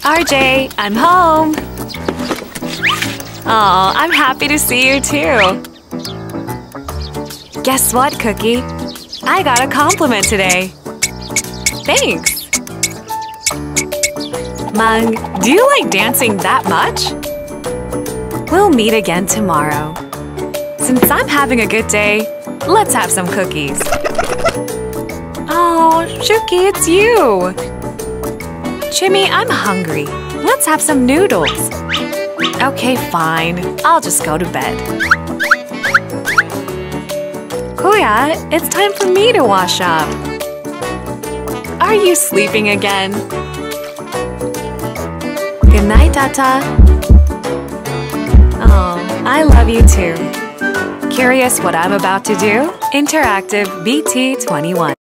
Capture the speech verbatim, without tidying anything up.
R J, I'm home! Aw, I'm happy to see you too! Guess what, Cookie? I got a compliment today! Thanks! Mung, do you like dancing that much? We'll meet again tomorrow. Since I'm having a good day, let's have some cookies. Oh, Shuki, it's you! Jimmy, I'm hungry. Let's have some noodles. Okay, fine. I'll just go to bed. Kuya, it's time for me to wash up. Are you sleeping again? Good night, Tata. Oh, I love you too. Curious what I'm about to do? Interactive B T twenty-one.